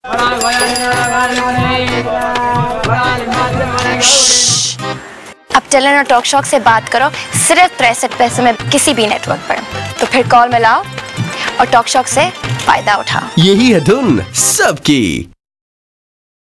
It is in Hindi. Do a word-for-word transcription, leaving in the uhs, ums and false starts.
अब टेलीनॉर टॉक शॉक से बात करो सिर्फ तिरसठ पैसे में किसी भी नेटवर्क पर, तो फिर कॉल मिलाओ और टॉक शॉक से फायदा उठाओ। यही है धुन सबकी।